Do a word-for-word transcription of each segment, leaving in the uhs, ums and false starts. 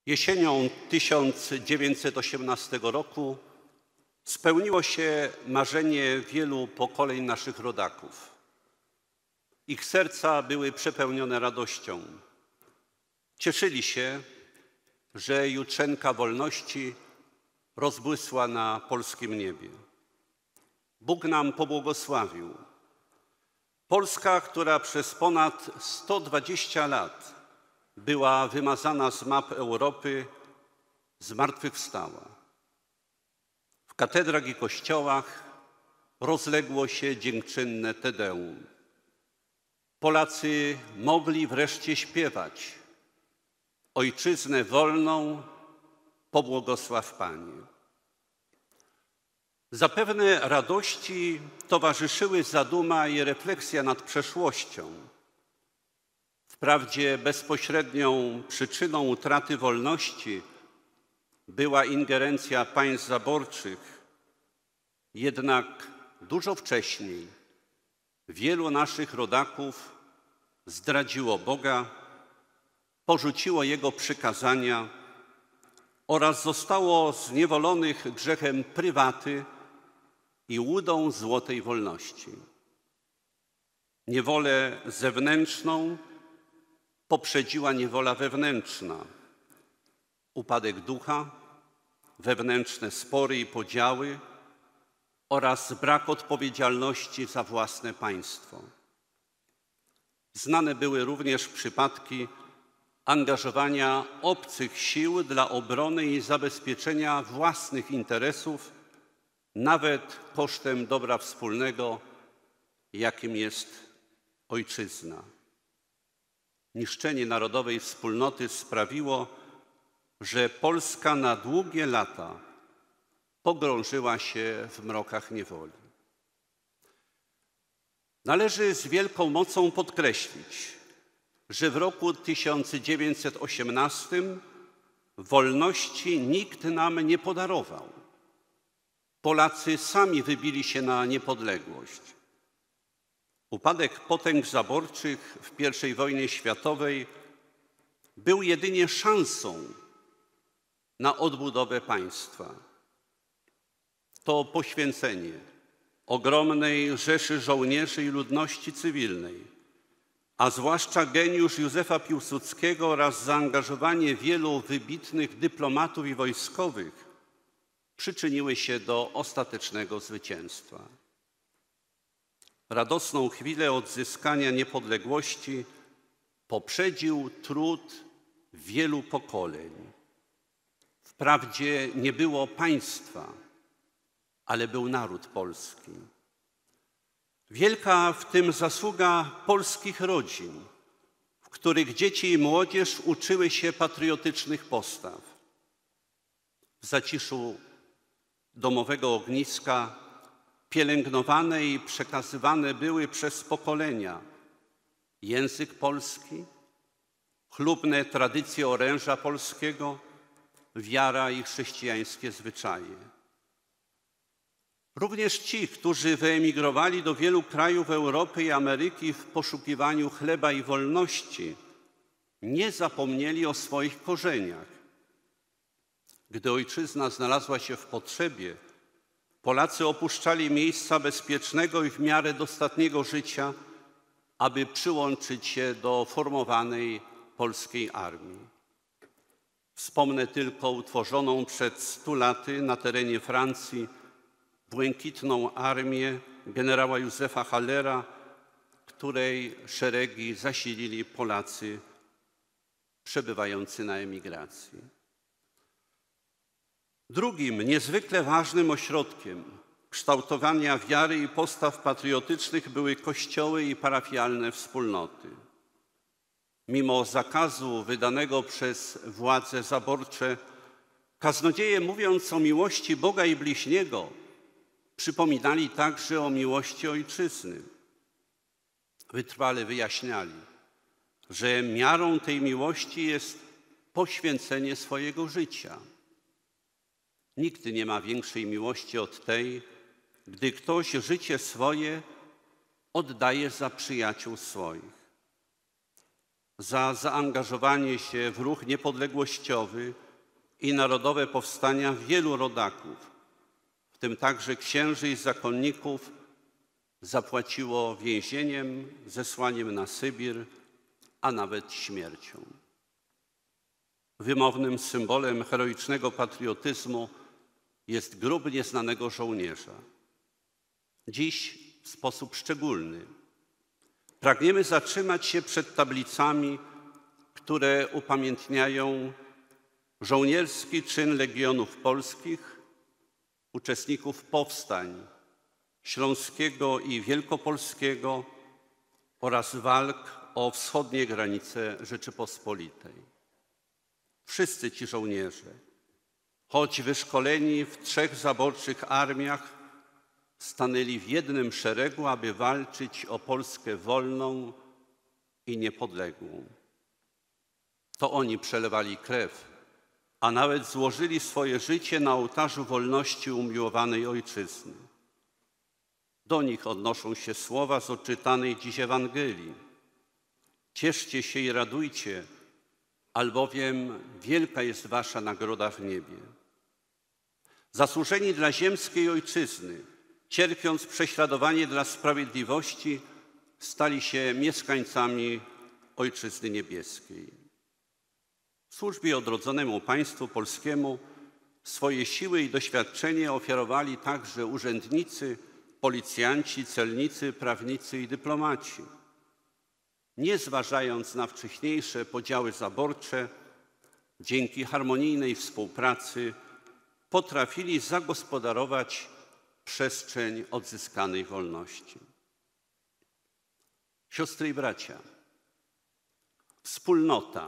Jesienią tysiąc dziewięćset osiemnastego roku spełniło się marzenie wielu pokoleń naszych rodaków. Ich serca były przepełnione radością. Cieszyli się, że jutrzenka wolności rozbłysła na polskim niebie. Bóg nam pobłogosławił. Polska, która przez ponad sto dwadzieścia lat była wymazana z map Europy, zmartwychwstała. W katedrach i kościołach rozległo się dziękczynne Te Deum. Polacy mogli wreszcie śpiewać: Ojczyznę wolną pobłogosław Panie. Zapewne radości towarzyszyły zaduma i refleksja nad przeszłością. Wprawdzie bezpośrednią przyczyną utraty wolności była ingerencja państw zaborczych, jednak dużo wcześniej wielu naszych rodaków zdradziło Boga, porzuciło Jego przykazania oraz zostało zniewolonych grzechem prywaty i łudą złotej wolności. Niewolę zewnętrzną poprzedziła niewola wewnętrzna, upadek ducha, wewnętrzne spory i podziały oraz brak odpowiedzialności za własne państwo. Znane były również przypadki angażowania obcych sił dla obrony i zabezpieczenia własnych interesów, nawet kosztem dobra wspólnego, jakim jest ojczyzna. Niszczenie narodowej wspólnoty sprawiło, że Polska na długie lata pogrążyła się w mrokach niewoli. Należy z wielką mocą podkreślić, że w roku tysiąc dziewięćset osiemnastym wolności nikt nam nie podarował. Polacy sami wybili się na niepodległość. Upadek potęg zaborczych w pierwszej wojnie światowej był jedynie szansą na odbudowę państwa. To poświęcenie ogromnej rzeszy żołnierzy i ludności cywilnej, a zwłaszcza geniusz Józefa Piłsudskiego oraz zaangażowanie wielu wybitnych dyplomatów i wojskowych przyczyniły się do ostatecznego zwycięstwa. Radosną chwilę odzyskania niepodległości poprzedził trud wielu pokoleń. Wprawdzie nie było państwa, ale był naród polski. Wielka w tym zasługa polskich rodzin, w których dzieci i młodzież uczyły się patriotycznych postaw. W zaciszu domowego ogniska pielęgnowane i przekazywane były przez pokolenia język polski, chlubne tradycje oręża polskiego, wiara i chrześcijańskie zwyczaje. Również ci, którzy wyemigrowali do wielu krajów Europy i Ameryki w poszukiwaniu chleba i wolności, nie zapomnieli o swoich korzeniach. Gdy ojczyzna znalazła się w potrzebie, Polacy opuszczali miejsca bezpiecznego i w miarę dostatniego życia, aby przyłączyć się do formowanej polskiej armii. Wspomnę tylko utworzoną przed stu laty na terenie Francji Błękitną Armię generała Józefa Hallera, której szeregi zasilili Polacy przebywający na emigracji. Drugim niezwykle ważnym ośrodkiem kształtowania wiary i postaw patriotycznych były kościoły i parafialne wspólnoty. Mimo zakazu wydanego przez władze zaborcze, kaznodzieje, mówiąc o miłości Boga i bliźniego, przypominali także o miłości ojczyzny. Wytrwale wyjaśniali, że miarą tej miłości jest poświęcenie swojego życia. Nikt nie ma większej miłości od tej, gdy ktoś życie swoje oddaje za przyjaciół swoich. za zaangażowanie się w ruch niepodległościowy i narodowe powstania wielu rodaków, w tym także księży i zakonników, zapłaciło więzieniem, zesłaniem na Sybir, a nawet śmiercią. Wymownym symbolem heroicznego patriotyzmu jest grób nieznanego żołnierza. Dziś w sposób szczególny pragniemy zatrzymać się przed tablicami, które upamiętniają żołnierski czyn Legionów Polskich, uczestników powstań śląskiego i wielkopolskiego oraz walk o wschodnie granice Rzeczypospolitej. Wszyscy ci żołnierze, choć wyszkoleni w trzech zaborczych armiach, stanęli w jednym szeregu, aby walczyć o Polskę wolną i niepodległą. To oni przelewali krew, a nawet złożyli swoje życie na ołtarzu wolności umiłowanej ojczyzny. Do nich odnoszą się słowa z odczytanej dziś Ewangelii. Cieszcie się i radujcie, albowiem wielka jest wasza nagroda w niebie. Zasłużeni dla ziemskiej ojczyzny, cierpiąc prześladowanie dla sprawiedliwości, stali się mieszkańcami Ojczyzny Niebieskiej. W służbie odrodzonemu państwu polskiemu swoje siły i doświadczenie ofiarowali także urzędnicy, policjanci, celnicy, prawnicy i dyplomaci. Nie zważając na wcześniejsze podziały zaborcze, dzięki harmonijnej współpracy potrafili zagospodarować przestrzeń odzyskanej wolności. Siostry i bracia, wspólnota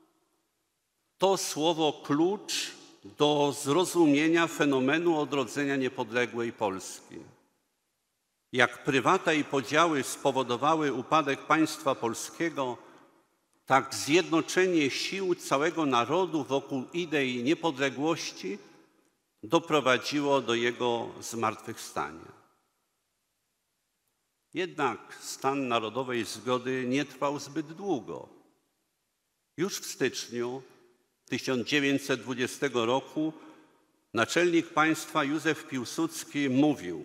to słowo klucz do zrozumienia fenomenu odrodzenia niepodległej Polski. Jak prywata i podziały spowodowały upadek państwa polskiego, tak zjednoczenie sił całego narodu wokół idei niepodległości doprowadziło do jego zmartwychwstania. Jednak stan narodowej zgody nie trwał zbyt długo. Już w styczniu tysiąc dziewięćset dwudziestego roku naczelnik państwa Józef Piłsudski mówił: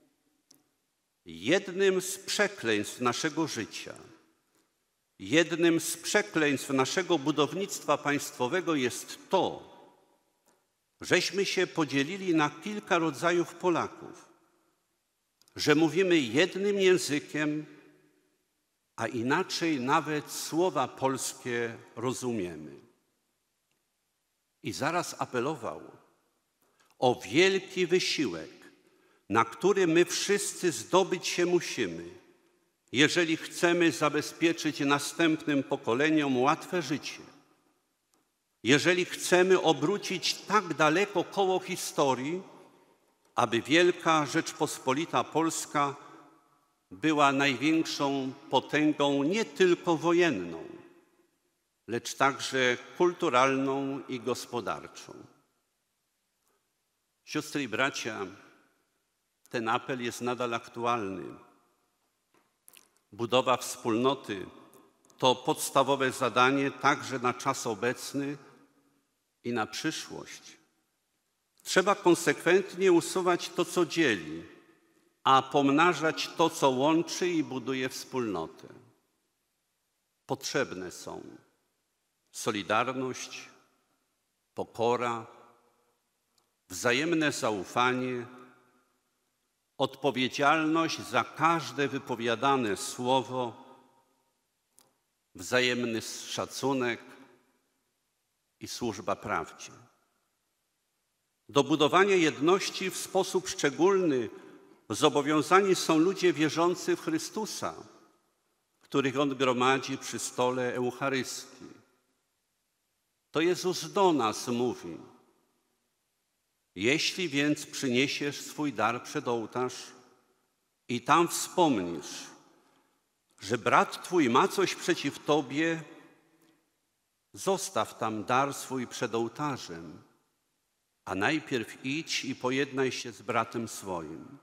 jednym z przekleństw naszego życia, jednym z przekleństw naszego budownictwa państwowego jest to, żeśmy się podzielili na kilka rodzajów Polaków, że mówimy jednym językiem, a inaczej nawet słowa polskie rozumiemy. I zaraz apelował o wielki wysiłek, na który my wszyscy zdobyć się musimy, jeżeli chcemy zabezpieczyć następnym pokoleniom łatwe życie, jeżeli chcemy obrócić tak daleko koło historii, aby Wielka Rzeczpospolita Polska była największą potęgą nie tylko wojenną, lecz także kulturalną i gospodarczą. Siostry i bracia, ten apel jest nadal aktualny. Budowa wspólnoty to podstawowe zadanie także na czas obecny i na przyszłość. Trzeba konsekwentnie usuwać to, co dzieli, a pomnażać to, co łączy i buduje wspólnotę. Potrzebne są solidarność, pokora, wzajemne zaufanie, odpowiedzialność za każde wypowiadane słowo, wzajemny szacunek i służba prawdzie. Do budowania jedności w sposób szczególny zobowiązani są ludzie wierzący w Chrystusa, których On gromadzi przy stole Eucharystii. To Jezus do nas mówi: jeśli więc przyniesiesz swój dar przed ołtarz i tam wspomnisz, że brat twój ma coś przeciw tobie, zostaw tam dar swój przed ołtarzem, a najpierw idź i pojednaj się z bratem swoim.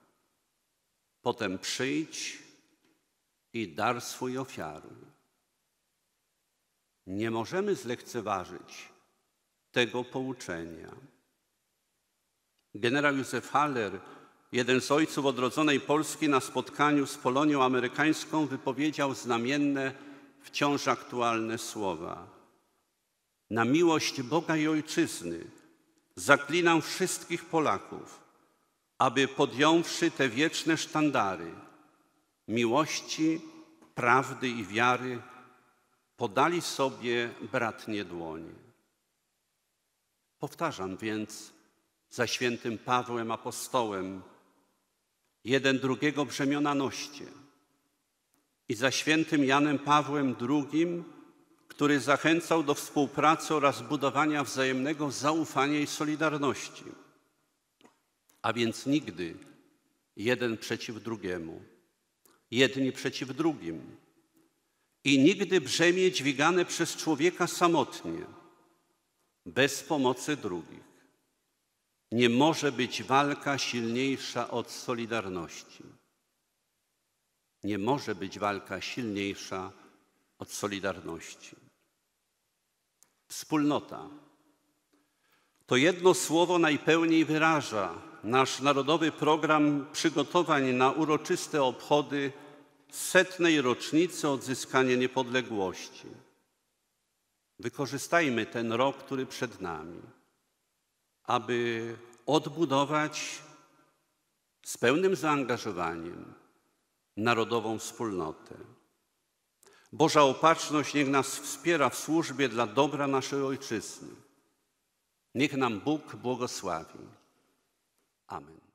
Potem przyjdź i dar swój ofiaruj. Nie możemy zlekceważyć tego pouczenia. Generał Józef Haller, jeden z ojców odrodzonej Polski, na spotkaniu z Polonią amerykańską wypowiedział znamienne, wciąż aktualne słowa. Na miłość Boga i Ojczyzny zaklinam wszystkich Polaków, aby podjąwszy te wieczne sztandary miłości, prawdy i wiary, podali sobie bratnie dłonie. Powtarzam więc za świętym Pawłem Apostołem, jeden drugiego brzemiona noście, i za świętym Janem Pawłem drugim, który zachęcał do współpracy oraz budowania wzajemnego zaufania i solidarności, a więc nigdy jeden przeciw drugiemu, jedni przeciw drugim i nigdy brzemię dźwigane przez człowieka samotnie, bez pomocy drugich. Nie może być walka silniejsza od solidarności. Nie może być walka silniejsza od solidarności. Wspólnota. To jedno słowo najpełniej wyraża nasz narodowy program przygotowań na uroczyste obchody setnej rocznicy odzyskania niepodległości. Wykorzystajmy ten rok, który przed nami, aby odbudować z pełnym zaangażowaniem narodową wspólnotę. Boża Opatrzność niech nas wspiera w służbie dla dobra naszej Ojczyzny. Niech nam Bóg błogosławi. Amen.